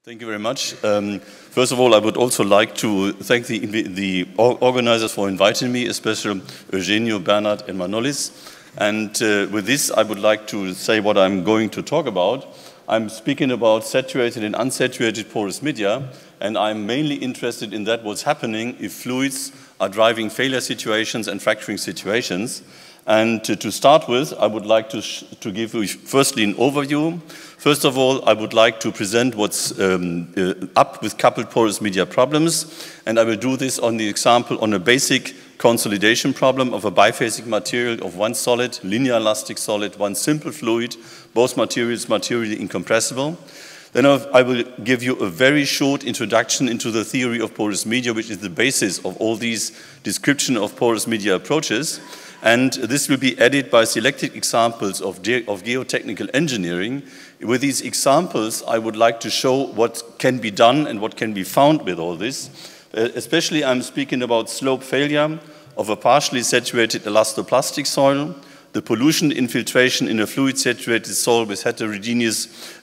Thank you very much. First of all, I would also like to thank the organizers for inviting me, especially Eugenio, Bernard, and Manolis. And with this, I would like to say what I'm going to talk about. I'm speaking about saturated and unsaturated porous media, and I'm mainly interested in that what's happening if fluids are driving failure situations and fracturing situations. And to start with, I would like to give you firstly an overview. First of all, I would like to present what's up with coupled porous media problems, and I will do this on the example on a basic consolidation problem of a biphasic material of one solid, linear elastic solid, one simple fluid, both materials materially incompressible. Then I will give you a very short introduction into the theory of porous media, which is the basis of all these description of porous media approaches. And this will be added by selected examples of geotechnical engineering. With these examples, I would like to show what can be done and what can be found with all this. Especially, I'm speaking about slope failure of a partially saturated elastoplastic soil, the pollution infiltration in a fluid-saturated soil with heterogeneous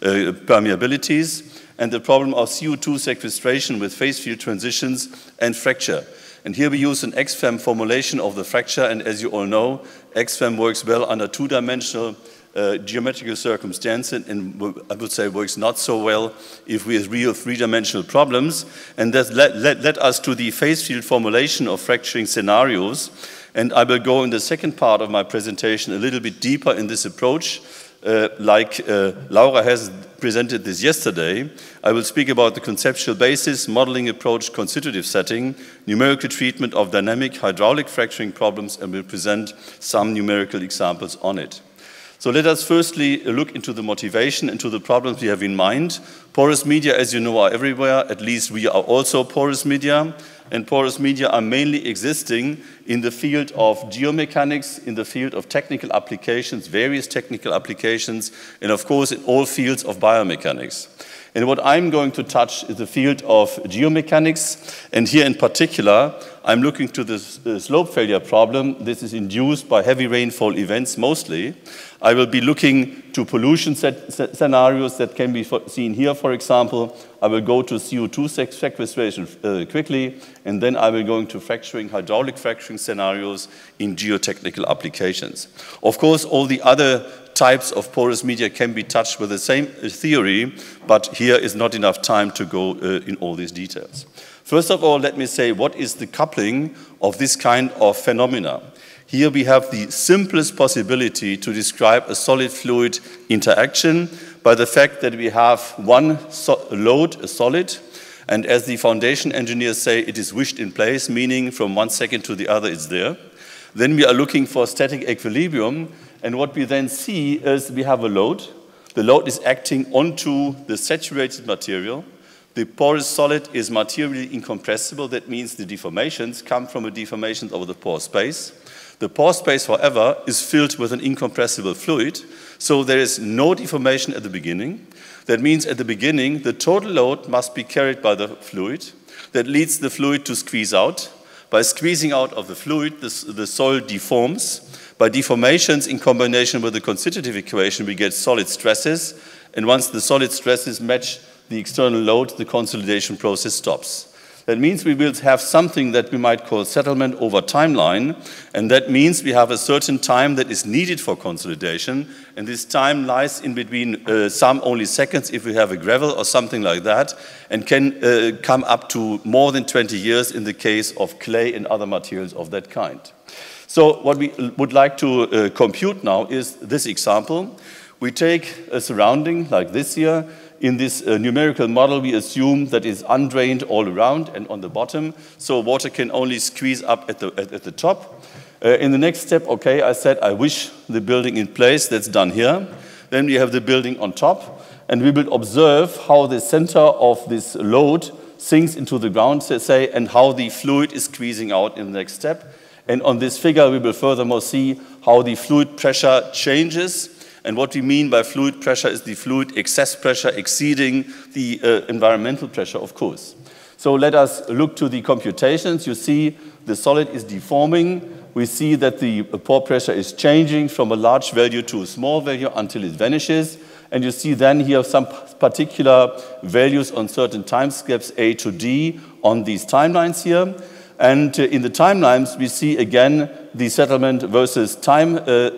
permeabilities, and the problem of CO2 sequestration with phase field transitions and fracture. And here we use an XFEM formulation of the fracture, and as you all know, XFEM works well under two-dimensional geometrical circumstances, and I would say works not so well if we have real three-dimensional problems. And that led us to the phase field formulation of fracturing scenarios. And I will go in the second part of my presentation a little bit deeper in this approach. Like Laura has presented this yesterday, I will speak about the conceptual basis, modeling approach, constitutive setting, numerical treatment of dynamic hydraulic fracturing problems, and will present some numerical examples on it. So let us firstly look into the motivation and to the problems we have in mind. Porous media, as you know, are everywhere. At least we are also porous media. And porous media are mainly existing in the field of geomechanics, in the field of technical applications, various technical applications, and of course in all fields of biomechanics. And what I'm going to touch is the field of geomechanics, and here in particular, I'm looking to the slope failure problem. This is induced by heavy rainfall events mostly. I will be looking to pollution scenarios that can be seen here, for example. I will go to CO2 sequestration quickly, and then I will go into fracturing, hydraulic fracturing scenarios in geotechnical applications. Of course, all the other types of porous media can be touched with the same theory, but here is not enough time to go in all these details. First of all, let me say what is the coupling of this kind of phenomena. Here we have the simplest possibility to describe a solid-fluid interaction by the fact that we have one load, a solid, and as the foundation engineers say, it is wished in place, meaning from 1 second to the other it's there. Then we are looking for static equilibrium, and what we then see is we have a load. The load is acting onto the saturated material. The porous solid is materially incompressible. That means the deformations come from a deformation over the pore space. The pore space, however, is filled with an incompressible fluid, so there is no deformation at the beginning. That means at the beginning, the total load must be carried by the fluid. That leads the fluid to squeeze out. By squeezing out of the fluid, the soil deforms. By deformations in combination with the constitutive equation, we get solid stresses. And once the solid stresses match the external load, the consolidation process stops. That means we will have something that we might call settlement over timeline, and that means we have a certain time that is needed for consolidation, and this time lies in between some only seconds if we have a gravel or something like that, and can come up to more than 20 years in the case of clay and other materials of that kind. So what we would like to compute now is this example. We take a surrounding like this here. In this numerical model, we assume that it's undrained all around and on the bottom, so water can only squeeze up at the top. In the next step, okay, I said I wish the building in place. That's done here. Then we have the building on top, and we will observe how the center of this load sinks into the ground, say, and how the fluid is squeezing out in the next step. And on this figure, we will furthermore see how the fluid pressure changes. And what we mean by fluid pressure is the fluid excess pressure exceeding the environmental pressure, of course. So let us look to the computations. You see the solid is deforming. We see that the pore pressure is changing from a large value to a small value until it vanishes. And you see then here some particular values on certain time steps A to D on these timelines here. And in the timelines, we see again the settlement versus time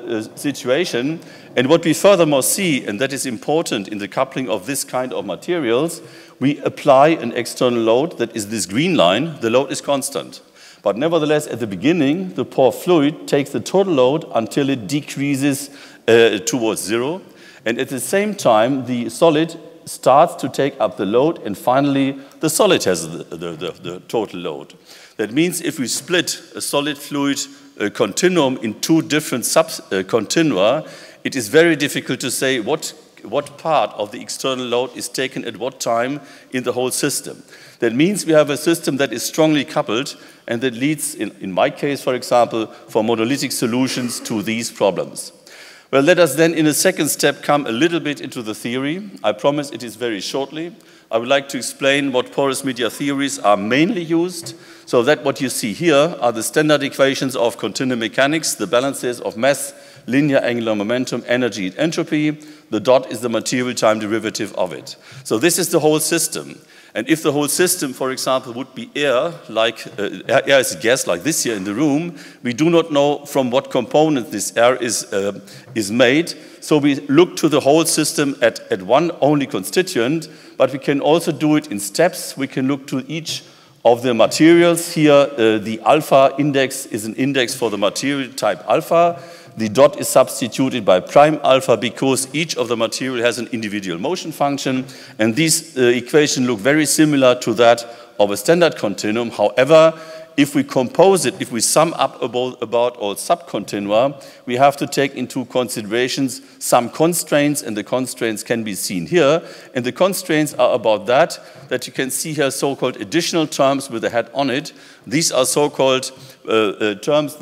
situation. And what we furthermore see, and that is important in the coupling of this kind of materials, we apply an external load that is this green line. The load is constant. But nevertheless, at the beginning, the pore fluid takes the total load until it decreases towards zero. And at the same time, the solid starts to take up the load, and finally, the solid has the total load. That means if we split a solid fluid continuum in two different sub-continua, it is very difficult to say what part of the external load is taken at what time in the whole system. That means we have a system that is strongly coupled, and that leads, in my case, for example, for monolithic solutions to these problems. Well, let us then, in a second step, come a little bit into the theory. I promise it is very shortly. I would like to explain what porous media theories are mainly used. So that what you see here are the standard equations of continuum mechanics, the balances of mass, linear angular momentum, energy, and entropy. The dot is the material time derivative of it. So this is the whole system. And if the whole system, for example, would be air, like air is a gas like this here in the room, we do not know from what component this air is made. So we look to the whole system at one only constituent, but we can also do it in steps. We can look to each of the materials. Here, the alpha index is an index for the material type alpha. The dot is substituted by prime alpha because each of the material has an individual motion function, and these equations look very similar to that of a standard continuum. However, if we compose it, if we sum up about all subcontinua, we have to take into considerations some constraints, and the constraints can be seen here. And the constraints are about that you can see here so-called additional terms with a hat on it. These are so-called terms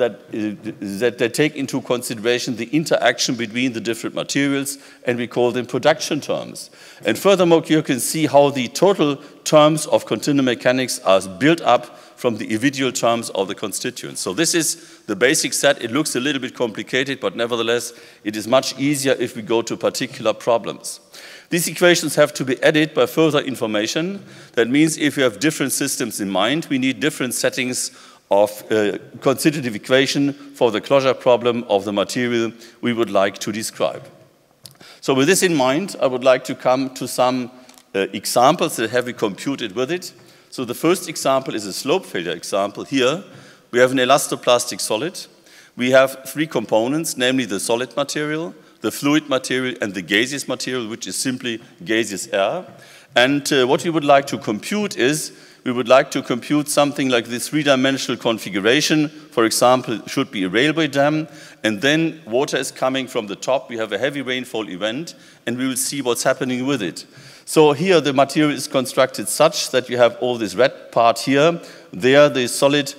that take into consideration the interaction between the different materials, and we call them production terms. And furthermore, you can see how the total terms of continuum mechanics are built up from the individual terms of the constituents. So this is the basic set. It looks a little bit complicated, but nevertheless, it is much easier if we go to particular problems. These equations have to be added by further information. That means if you have different systems in mind, we need different settings of constitutive equation for the closure problem of the material we would like to describe. So with this in mind, I would like to come to some examples that have been computed with it. So the first example is a slope failure example. Here, we have an elastoplastic solid. We have three components, namely the solid material, the fluid material, and the gaseous material, which is simply gaseous air. And what we would like to compute is, we would like to compute something like this three-dimensional configuration. For example, it should be a railway dam, and then water is coming from the top. We have a heavy rainfall event, and we will see what's happening with it. So here the material is constructed such that you have all this red part here. There the solid,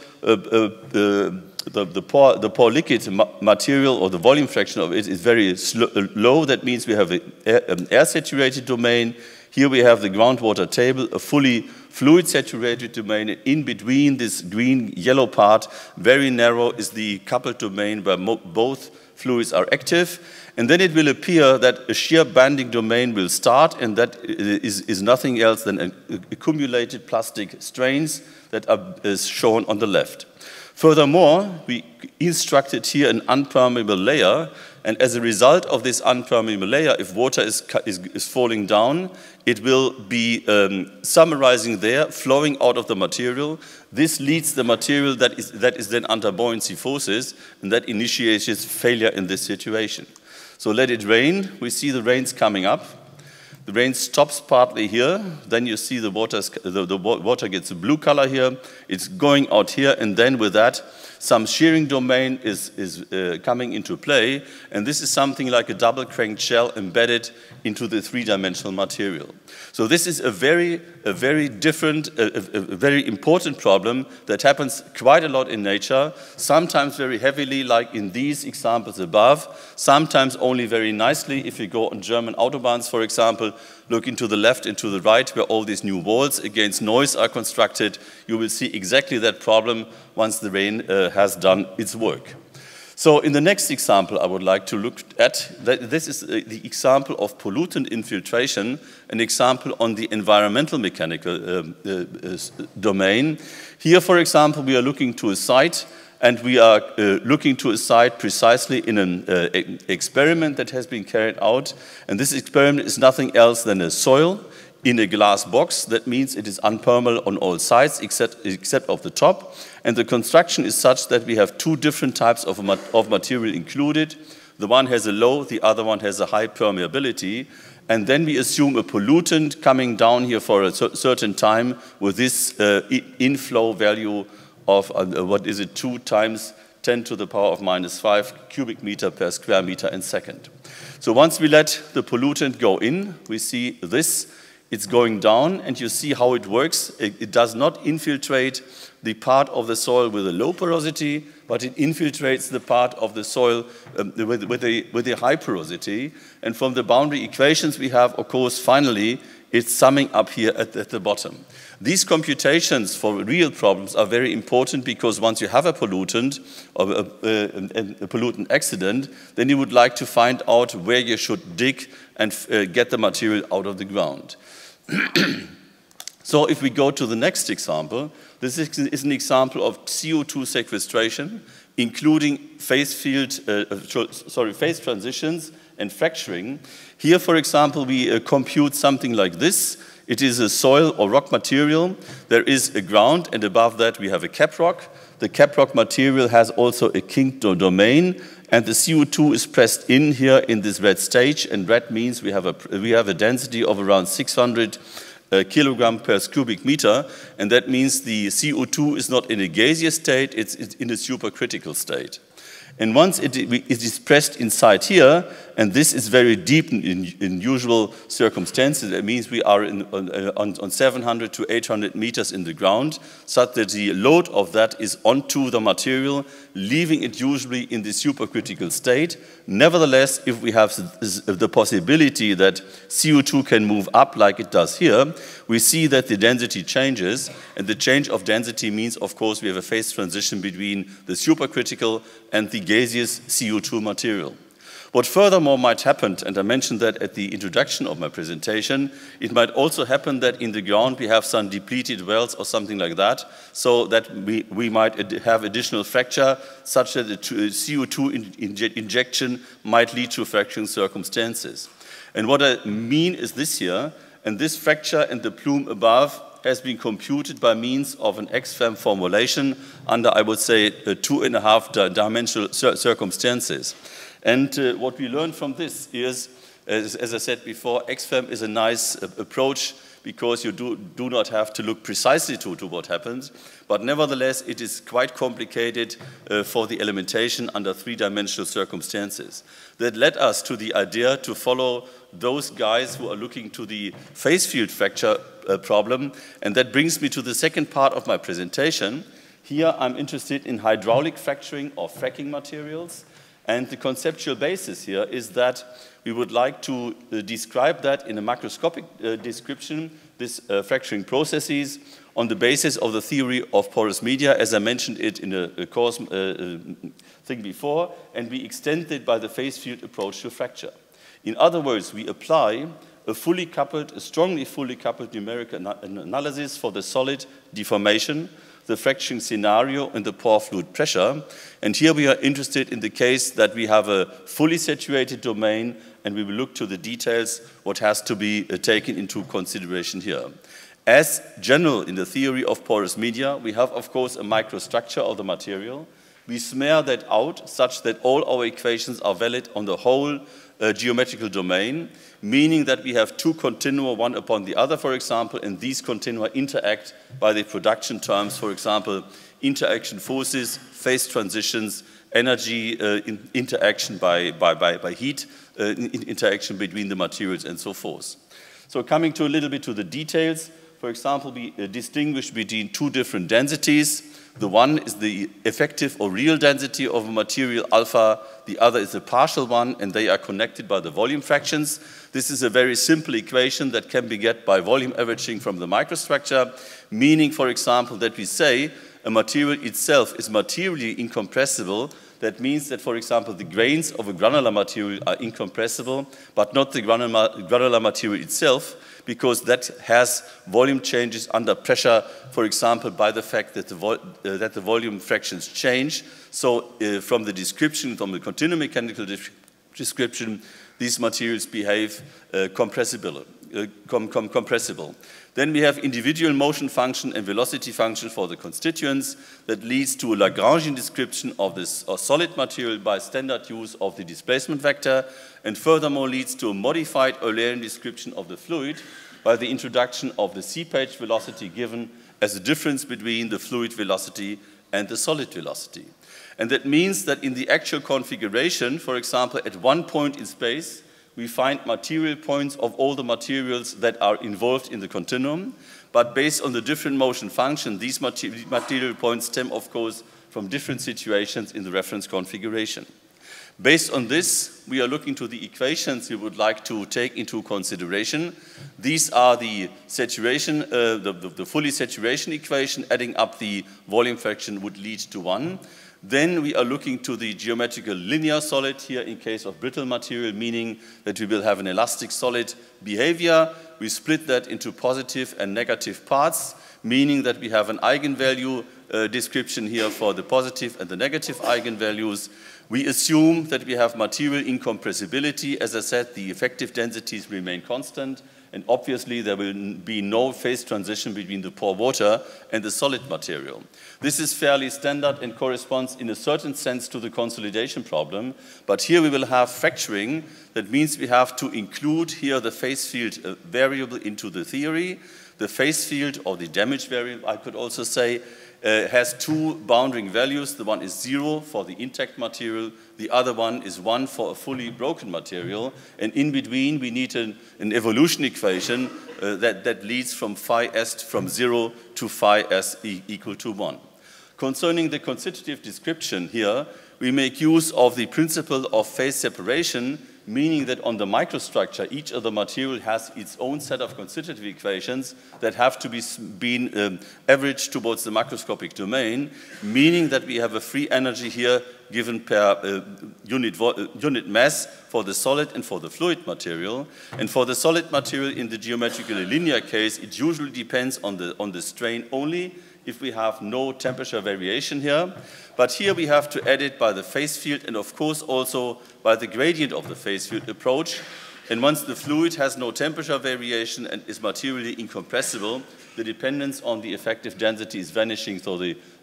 the pore liquid material, or the volume fraction of it, is very low. That means we have an air-saturated domain. Here we have the groundwater table, a fully fluid-saturated domain. In between this green-yellow part, very narrow, is the coupled domain where both fluids are active. And then it will appear that a shear banding domain will start, and that is nothing else than accumulated plastic strains that are shown on the left. Furthermore, we instructed here an unpermeable layer, and as a result of this unpermeable layer, if water is falling down, it will be summarizing there, flowing out of the material. This leads the material that is then under buoyancy forces, and that initiates failure in this situation. So let it rain. We see the rains coming up. The rain stops partly here. Then you see the water gets a blue color here. It's going out here, and then with that, some shearing domain is coming into play, and this is something like a double cranked shell embedded into the three-dimensional material. So this is a very different, a very important problem that happens quite a lot in nature, sometimes very heavily, like in these examples above, sometimes only very nicely. If you go on German Autobahns, for example, look into the left and to the right where all these new walls against noise are constructed, you will see exactly that problem once the rain has done its work. So in the next example, I would like to look at, this is the example of pollutant infiltration, an example on the environmental mechanical domain. Here, for example, we are looking to a site, and we are looking to a site precisely in an experiment that has been carried out. And this experiment is nothing else than a soil in a glass box. That means it is unpermeable on all sides except of the top. And the construction is such that we have two different types of material included. The one has a low, the other one has a high permeability. And then we assume a pollutant coming down here for a certain time with this inflow value of, 2 times 10 to the power of minus 5 cubic meter per square meter in second. So once we let the pollutant go in, we see this. It's going down, and you see how it works. It does not infiltrate the part of the soil with a low porosity, but it infiltrates the part of the soil with a high porosity. And from the boundary equations we have, of course, finally, it's summing up here at the bottom. These computations for real problems are very important because once you have a pollutant or a pollutant accident, then you would like to find out where you should dig and get the material out of the ground. So if we go to the next example, this is an example of CO2 sequestration, including phase transitions and fracturing. Here, for example, we compute something like this. It is a soil or rock material. There is a ground, and above that we have a cap rock. The cap rock material has also a kink domain, and the CO2 is pressed in here in this red stage, and red means we have a density of around 600 kilogram per cubic meter, and that means the CO2 is not in a gaseous state, it's in a supercritical state. And once it is pressed inside here, and this is very deep in usual circumstances, that means we are on 700 to 800 meters in the ground, such that the load of that is onto the material, leaving it usually in the supercritical state. Nevertheless, if we have the possibility that CO2 can move up like it does here, we see that the density changes, and the change of density means, of course, we have a phase transition between the supercritical and the gaseous CO2 material. What furthermore might happen, and I mentioned that at the introduction of my presentation, it might also happen that in the ground we have some depleted wells or something like that, so that we might have additional fracture, such that the CO2 injection might lead to fracturing circumstances. And what I mean is this here, and this fracture and the plume above has been computed by means of an XFAM formulation under, I would say, 2.5 dimensional circumstances. And what we learned from this is, as I said before, XFAM is a nice approach because you do not have to look precisely to what happens, but nevertheless it is quite complicated for the elementation under 3-dimensional circumstances. That led us to the idea to follow those guys who are looking to the phase field fracture problem, and that brings me to the second part of my presentation. Here I'm interested in hydraulic fracturing of fracking materials. And the conceptual basis here is that we would like to describe that in a macroscopic description, this fracturing processes, on the basis of the theory of porous media, as I mentioned it in a course thing before, and we extend it by the phase field approach to fracture. In other words, we apply a strongly fully coupled numerical analysis for the solid deformation, the fracturing scenario, and the pore fluid pressure. And here we are interested in the case that we have a fully saturated domain, and we will look to the details, what has to be taken into consideration here. As general in the theory of porous media, we have, of course, a microstructure of the material. We smear that out such that all our equations are valid on the whole geometrical domain, meaning that we have two continua, one upon the other, for example, and these continua interact by the production terms, for example, interaction forces, phase transitions, energy interaction by heat, interaction between the materials, and so forth. So coming to a little bit to the details, for example, we distinguish between two different densities. The one is the effective or real density of a material alpha, the other is a partial one, and they are connected by the volume fractions. This is a very simple equation that can be get by volume averaging from the microstructure, meaning, for example, that we say a material itself is materially incompressible, that means that, for example, the grains of a granular material are incompressible, but not the granular material itself, because that has volume changes under pressure, for example, by the fact that the volume fractions change. So from the description, from the continuum mechanical description, these materials behave compressible. Then we have individual motion function and velocity function for the constituents that leads to a Lagrangian description of this solid material by standard use of the displacement vector, and furthermore leads to a modified Eulerian description of the fluid by the introduction of the seepage velocity given as a difference between the fluid velocity and the solid velocity. And that means that in the actual configuration, for example, at one point in space, we find material points of all the materials that are involved in the continuum, but based on the different motion function, these material points stem, of course, from different situations in the reference configuration. Based on this, we are looking to the equations we would like to take into consideration. These are the saturation, the fully saturation equation. Adding up the volume fraction would lead to 1. Then we are looking to the geometrical linear solid here in case of brittle material, meaning that we will have an elastic solid behavior. We split that into positive and negative parts, meaning that we have an eigenvalue description here for the positive and the negative eigenvalues. We assume that we have material incompressibility. As I said, the effective densities remain constant, and obviously there will be no phase transition between the pore water and the solid material. This is fairly standard and corresponds in a certain sense to the consolidation problem, but here we will have fracturing. That means we have to include here the phase field variable into the theory. The phase field, or the damage variable, I could also say, has two bounding values. The one is 0 for the intact material, the other one is 1 for a fully broken material, and in between we need an evolution equation that leads from phi s from 0 to phi s equal to 1. Concerning the constitutive description here, we make use of the principle of phase separation, meaning that on the microstructure, each of the material has its own set of constitutive equations that have to be averaged towards the macroscopic domain, meaning that we have a free energy here given per unit mass for the solid and for the fluid material. And for the solid material in the geometrically linear case, it usually depends on the strain only, if we have no temperature variation here. But here we have to add it by the phase field and of course also by the gradient of the phase field approach. And once the fluid has no temperature variation and is materially incompressible, the dependence on the effective density is vanishing, so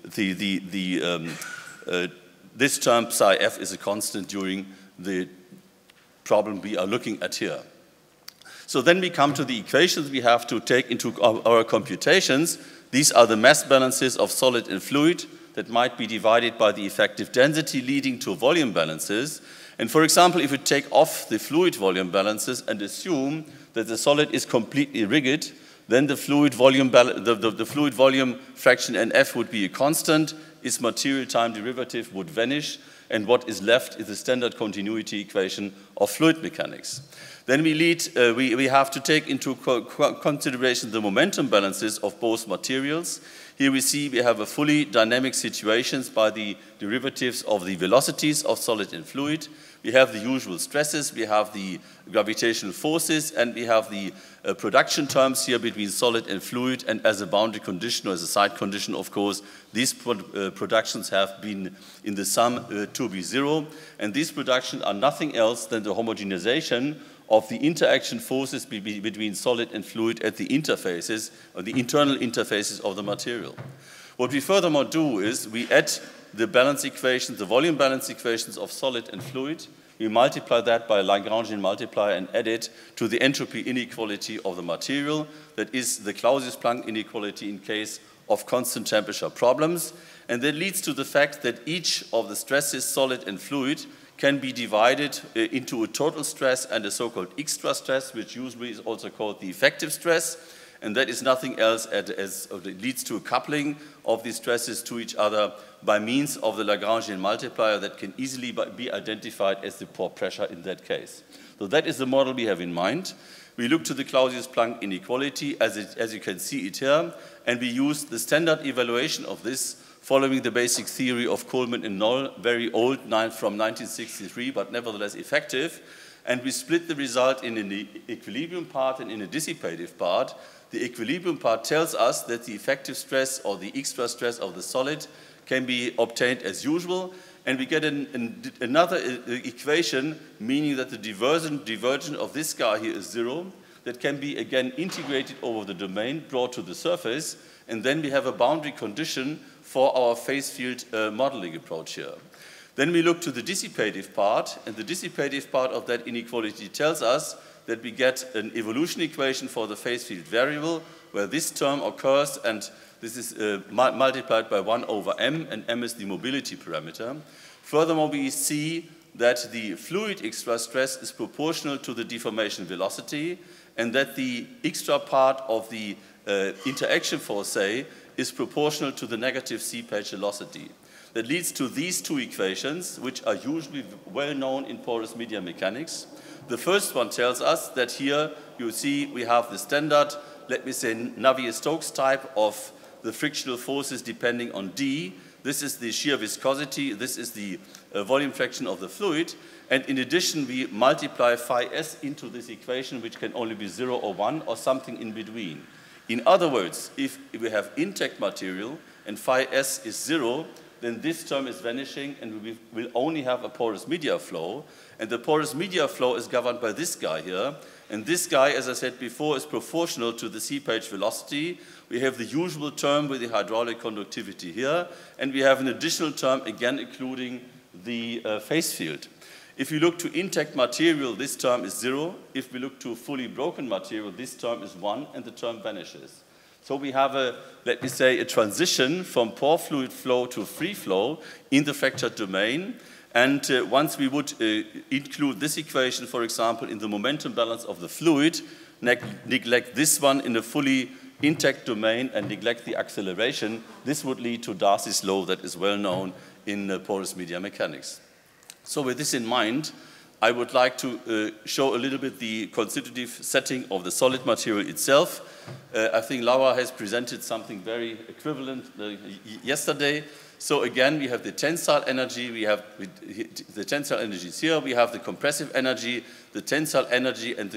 this term psi f is a constant during the problem we are looking at here. So then we come to the equations we have to take into our computations. These are the mass balances of solid and fluid that might be divided by the effective density, leading to volume balances. And for example, if we take off the fluid volume balances and assume that the solid is completely rigid, then the fluid volume fraction NF would be a constant, its material time derivative would vanish, and what is left is the standard continuity equation of fluid mechanics. Then we have to take into consideration the momentum balances of both materials. Here we see we have a fully dynamic situations by the derivatives of the velocities of solid and fluid. We have the usual stresses, we have the gravitational forces, and we have the production terms here between solid and fluid, and as a boundary condition or as a side condition, of course, these productions have been in the sum to be 0, and these productions are nothing else than the homogenization of the interaction forces between solid and fluid at the interfaces, or the internal interfaces of the material. What we furthermore do is we add the balance equations, the volume balance equations of solid and fluid. We multiply that by a Lagrangian multiplier and add it to the entropy inequality of the material. That is the Clausius-Planck inequality in case of constant temperature problems. And that leads to the fact that each of the stresses, solid and fluid, can be divided into a total stress and a so-called extra stress, which usually is also called the effective stress. And that is nothing else as it leads to a coupling of these stresses to each other by means of the Lagrangian multiplier that can easily be identified as the pore pressure in that case. So that is the model we have in mind. We look to the Clausius-Planck inequality as you can see it here, and we use the standard evaluation of this following the basic theory of Coleman and Knoll, very old from 1963, but nevertheless effective. And we split the result in an equilibrium part and in a dissipative part. The equilibrium part tells us that the effective stress or the extra stress of the solid can be obtained as usual, and we get another equation, meaning that the divergence of this guy here is 0, that can be again integrated over the domain, brought to the surface, and then we have a boundary condition for our phase field modeling approach here. Then we look to the dissipative part, and the dissipative part of that inequality tells us that we get an evolution equation for the phase field variable, where this term occurs, and this is multiplied by 1 over m, and m is the mobility parameter. Furthermore, we see that the fluid extra stress is proportional to the deformation velocity, and that the extra part of the interaction force, say, is proportional to the negative seepage velocity. That leads to these two equations, which are usually well known in porous media mechanics. The first one tells us that here you see we have the standard, let me say, Navier-Stokes type of the frictional forces depending on d. This is the shear viscosity, this is the volume fraction of the fluid, and in addition we multiply phi s into this equation, which can only be 0 or 1 or something in between. In other words, if we have intact material and phi s is 0, then this term is vanishing and we will only have a porous media flow, and the porous media flow is governed by this guy here, and this guy, as I said before, is proportional to the seepage velocity. We have the usual term with the hydraulic conductivity here, and we have an additional term, again including the phase field. If we look to intact material, this term is 0. If we look to fully broken material, this term is 1, and the term vanishes. So we have let me say, a transition from pore fluid flow to free flow in the fractured domain. And once we would include this equation, for example, in the momentum balance of the fluid, neglect this one in a fully intact domain and neglect the acceleration, this would lead to Darcy's law that is well known in porous media mechanics. So with this in mind, I would like to show a little bit the constitutive setting of the solid material itself. I think Laura has presented something very equivalent yesterday. So again, we have the tensile energy, the tensile energy is here, we have the compressive energy, the tensile energy, and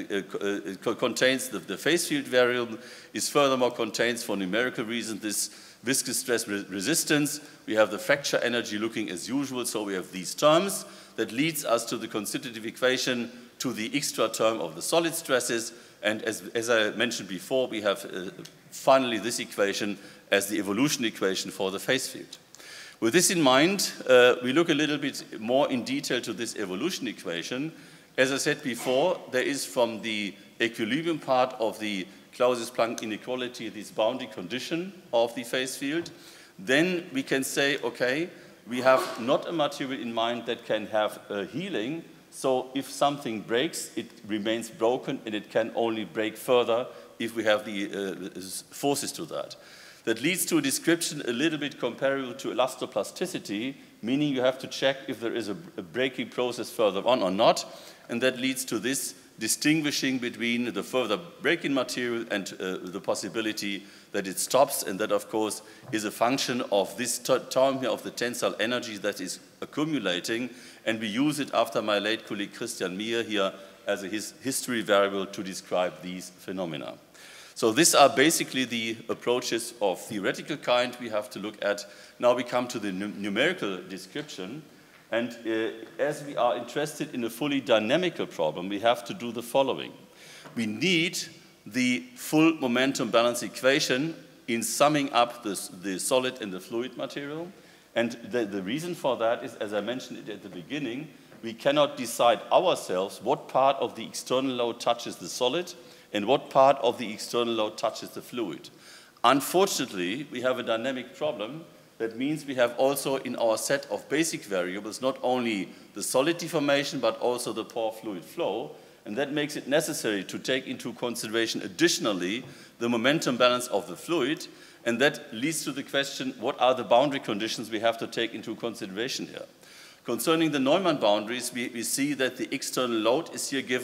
contains the phase field variable, is furthermore contains, for numerical reasons, this viscous stress resistance. We have the fracture energy looking as usual, so we have these terms. That leads us to the constitutive equation to the extra term of the solid stresses, and as I mentioned before, we have finally this equation as the evolution equation for the phase field. With this in mind, we look a little bit more in detail to this evolution equation. As I said before, there is from the equilibrium part of the Clausius-Planck inequality this boundary condition of the phase field. Then we can say, okay, we have not a material in mind that can have healing, so if something breaks, it remains broken, and it can only break further if we have the forces to that. That leads to a description a little bit comparable to elastoplasticity, meaning you have to check if there is a breaking process further on or not, and that leads to this distinguishing between the further break-in material and the possibility that it stops, and that, of course, is a function of this term here of the tensile energy that is accumulating, and we use it after my late colleague Christian Mier here as a history variable to describe these phenomena. So these are basically the approaches of theoretical kind we have to look at. Now we come to the numerical description. And as we are interested in a fully dynamical problem, we have to do the following. We need the full momentum balance equation in summing up the solid and the fluid material. And the reason for that is, as I mentioned it at the beginning, we cannot decide ourselves what part of the external load touches the solid and what part of the external load touches the fluid. Unfortunately, we have a dynamic problem. That means we have also in our set of basic variables not only the solid deformation but also the pore fluid flow, and that makes it necessary to take into consideration additionally the momentum balance of the fluid, and that leads to the question, what are the boundary conditions we have to take into consideration here? Concerning the Neumann boundaries, we see that the external load is here given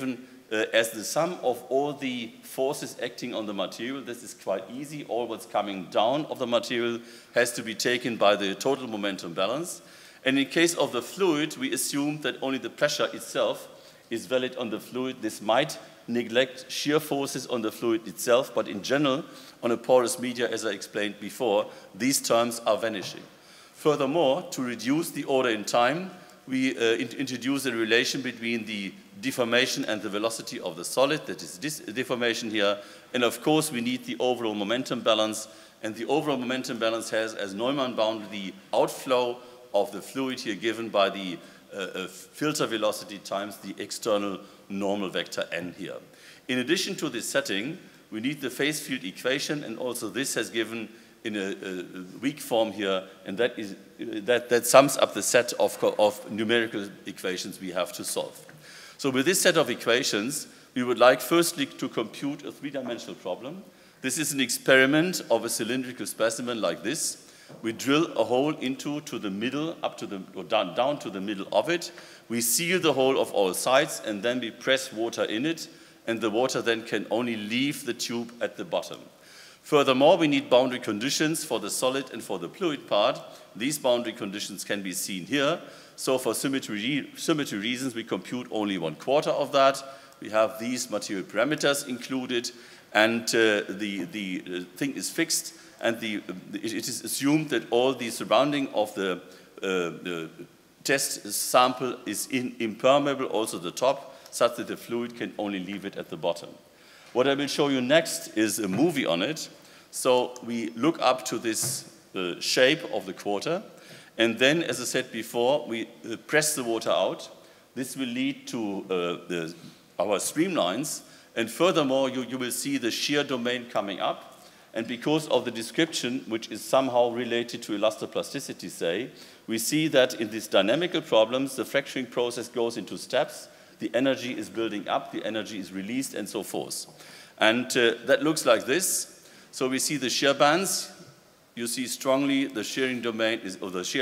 as the sum of all the forces acting on the material. This is quite easy. All what's coming down of the material has to be taken by the total momentum balance. And in case of the fluid, we assume that only the pressure itself is valid on the fluid. This might neglect shear forces on the fluid itself, but in general, on a porous media, as I explained before, these terms are vanishing. Furthermore, to reduce the order in time, we introduce a relation between the deformation and the velocity of the solid, that is this deformation here, and of course we need the overall momentum balance, and the overall momentum balance has as Neumann boundary the outflow of the fluid here given by the filter velocity times the external normal vector n here. In addition to this setting, we need the phase field equation, and also this has given in a weak form here, and that sums up the set of numerical equations we have to solve. So with this set of equations, we would like firstly to compute a three-dimensional problem. This is an experiment of a cylindrical specimen like this. We drill a hole into to the middle, up to the, or down to the middle of it. We seal the hole of all sides, and then we press water in it, and the water then can only leave the tube at the bottom. Furthermore, we need boundary conditions for the solid and for the fluid part. These boundary conditions can be seen here. So for symmetry reasons, we compute only 1/4 of that. We have these material parameters included, and the thing is fixed, and it is assumed that all the surrounding of the test sample is impermeable, also the top, such that the fluid can only leave it at the bottom. What I will show you next is a movie on it. So we look up to this shape of the quarter, and then, as I said before, we press the water out. This will lead to our streamlines, and furthermore, you will see the shear domain coming up, and because of the description, which is somehow related to elastoplasticity, say, we see that in these dynamical problems, the fracturing process goes into steps. The energy is building up, the energy is released, and so forth. And that looks like this. So we see the shear bands. You see strongly the shearing domain is, or the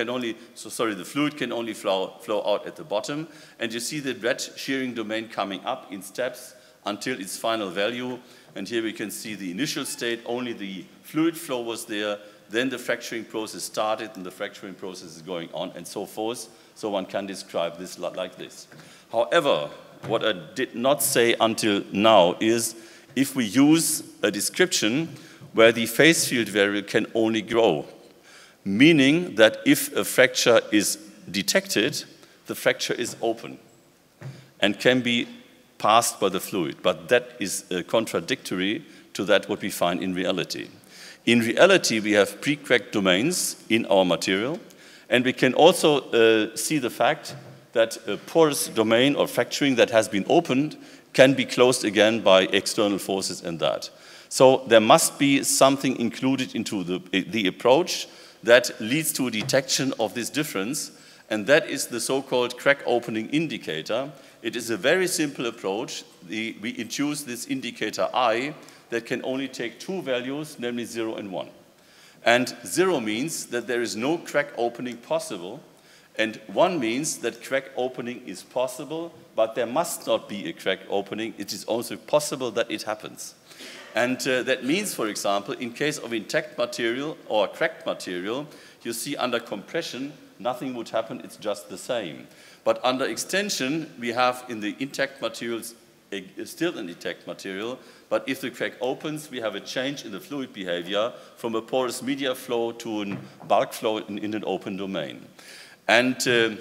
the fluid can only flow out at the bottom. And you see the red shearing domain coming up in steps until its final value. And here we can see the initial state, only the fluid flow was there. Then the fracturing process started, and the fracturing process is going on, and so forth. So one can describe this like this. However, what I did not say until now is if we use a description where the phase field variable can only grow, meaning that if a fracture is detected, the fracture is open and can be passed by the fluid. But that is contradictory to that what we find in reality. In reality, we have pre-cracked domains in our material, and we can also see the fact that a porous domain or fracturing that has been opened can be closed again by external forces and that. So there must be something included into the approach that leads to a detection of this difference, and that is the so-called crack opening indicator. It is a very simple approach. We introduce this indicator I that can only take two values, namely 0 and 1. And 0 means that there is no crack opening possible, and 1 means that crack opening is possible, but there must not be a crack opening. It is also possible that it happens. And that means, for example, in case of intact material or cracked material, you see under compression, nothing would happen, it's just the same. But under extension, we have in the intact materials still an intact material, but if the crack opens, we have a change in the fluid behavior from a porous media flow to a bulk flow in an open domain. And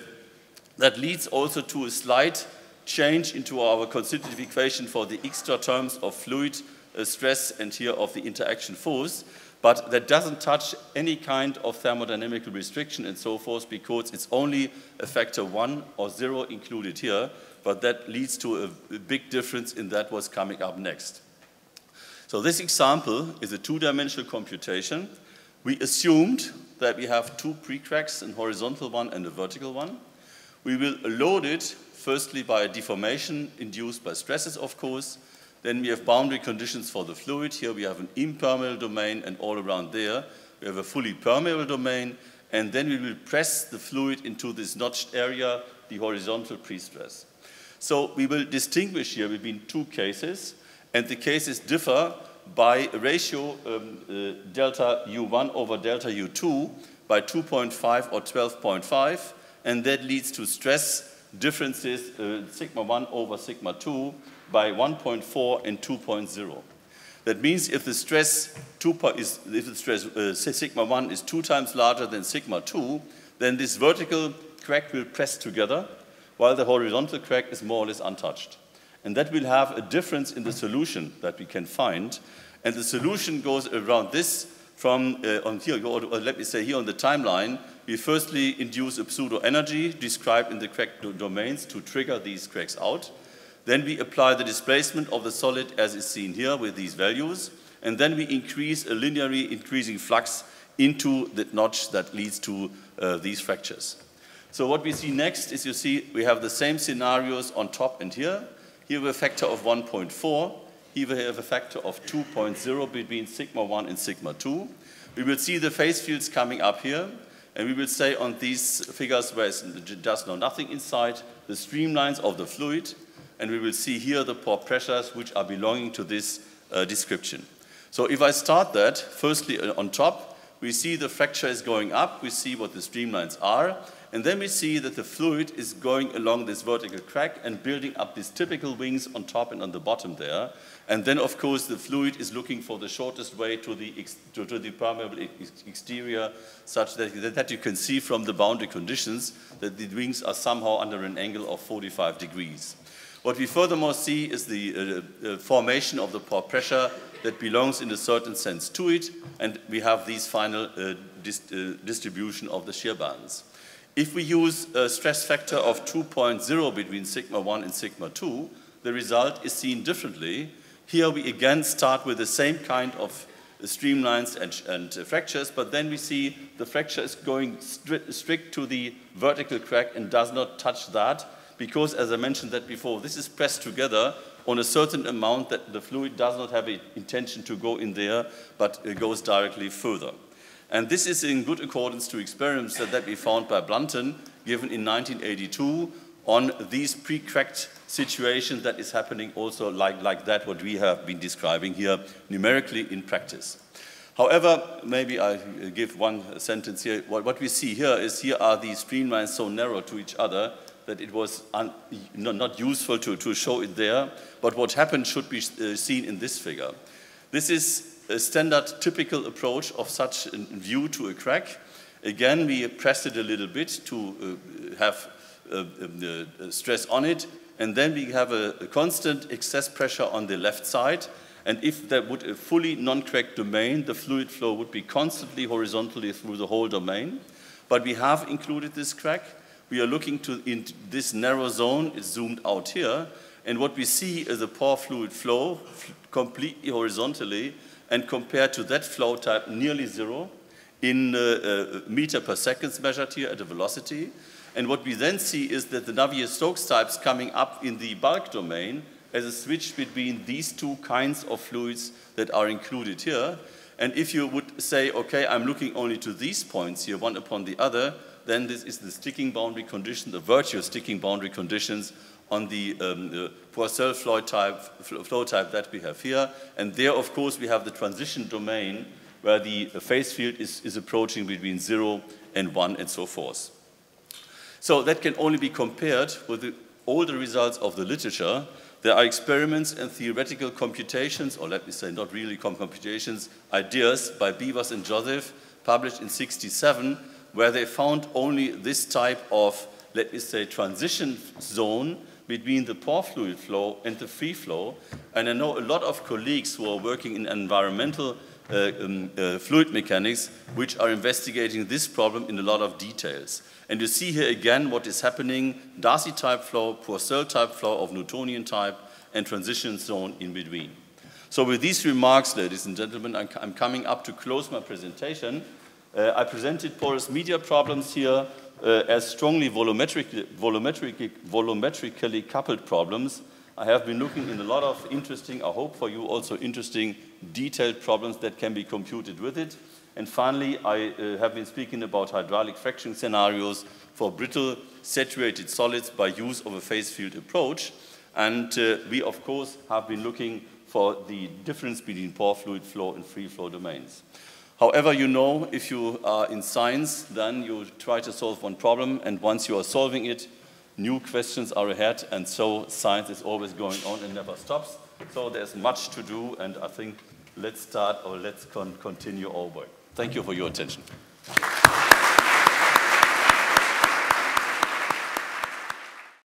that leads also to a slight change into our constitutive equation for the extra terms of fluid stress and here of the interaction force, but that doesn't touch any kind of thermodynamical restriction and so forth, because it's only a factor 1 or 0 included here, but that leads to a big difference in that what's coming up next. So this example is a two-dimensional computation. We assumed that we have two pre-cracks, a horizontal one and a vertical one. We will load it firstly by a deformation induced by stresses, of course. Then we have boundary conditions for the fluid. Here we have an impermeable domain, and all around there we have a fully permeable domain. And then we will press the fluid into this notched area, the horizontal pre-stress. So we will distinguish here between two cases, and the cases differ by a ratio delta U1 over delta U2 by 2.5 or 12.5, and that leads to stress differences sigma 1 over sigma 2 by 1.4 and 2.0. That means if the stress, sigma 1 is 2 times larger than sigma 2, then this vertical crack will press together, while the horizontal crack is more or less untouched. And that will have a difference in the solution that we can find. And the solution goes around this from on here, or let me say here on the timeline. We firstly induce a pseudo energy described in the crack domains to trigger these cracks out. Then we apply the displacement of the solid as is seen here with these values. And then we increase a linearly increasing flux into the notch that leads to these fractures. So what we see next is, you see, we have the same scenarios on top and here. Here we have a factor of 1.4. Here we have a factor of 2.0 between sigma 1 and sigma 2. We will see the phase fields coming up here. And we will say on these figures where it's just nothing inside, the streamlines of the fluid. And we will see here the pore pressures which are belonging to this description. So if I start that, firstly on top, we see the fracture is going up. We see what the streamlines are. And then we see that the fluid is going along this vertical crack and building up these typical wings on top and on the bottom there. And then, of course, the fluid is looking for the shortest way to the permeable exterior, such that you can see from the boundary conditions that the wings are somehow under an angle of 45 degrees. What we furthermore see is the formation of the pore pressure that belongs in a certain sense to it, and we have these final distribution of the shear bands. If we use a stress factor of 2.0 between sigma 1 and sigma 2, the result is seen differently. Here we again start with the same kind of streamlines and fractures, but then we see the fracture is going strict to the vertical crack and does not touch that, because, as I mentioned that before, this is pressed together on a certain amount that the fluid does not have an intention to go in there, but it goes directly further. And this is in good accordance to experiments that we found by Blunton, given in 1982, on these pre-cracked situations that is happening also like that what we have been describing here numerically in practice. However, maybe I give one sentence here. What we see here is here are these streamlines so narrow to each other that it was not useful to show it there, but what happened should be seen in this figure. This is a standard typical approach of such a view to a crack. Again, we pressed it a little bit to have stress on it, and then we have a constant excess pressure on the left side, and if there would a fully non-cracked domain, the fluid flow would be constantly horizontally through the whole domain. But we have included this crack. We are looking in this narrow zone, it's zoomed out here, and what we see is a pore fluid flow completely horizontally, and compared to that flow type, nearly zero in meter per second measured here at a velocity. And what we then see is that the Navier-Stokes types coming up in the bulk domain as a switch between these two kinds of fluids that are included here. And if you would say, okay, I'm looking only to these points here, one upon the other, then this is the sticking boundary condition, the virtuous sticking boundary conditions on the Poiseuille flow type that we have here. And there, of course, we have the transition domain where the phase field is approaching between 0 and 1 and so forth. So that can only be compared with all the results of the literature. There are experiments and theoretical computations, or let me say not really computations, ideas by Beavers and Joseph, published in '67, where they found only this type of, let me say, transition zone between the pore fluid flow and the free flow. And I know a lot of colleagues who are working in environmental fluid mechanics, which are investigating this problem in a lot of details. And you see here again what is happening, Darcy type flow, Poiseuille type flow of Newtonian type, and transition zone in between. So with these remarks, ladies and gentlemen, I'm coming up to close my presentation. I presented porous media problems here as strongly volumetrically coupled problems. I have been looking in a lot of interesting, I hope for you also interesting, detailed problems that can be computed with it. And finally, I have been speaking about hydraulic fracturing scenarios for brittle saturated solids by use of a phase field approach. And we, of course, have been looking for the difference between pore fluid flow and free flow domains. However, you know, if you are in science, then you try to solve one problem, and once you are solving it, new questions are ahead, and so science is always going on and never stops. So there's much to do, and I think let's start or let's continue our work. Thank you for your attention.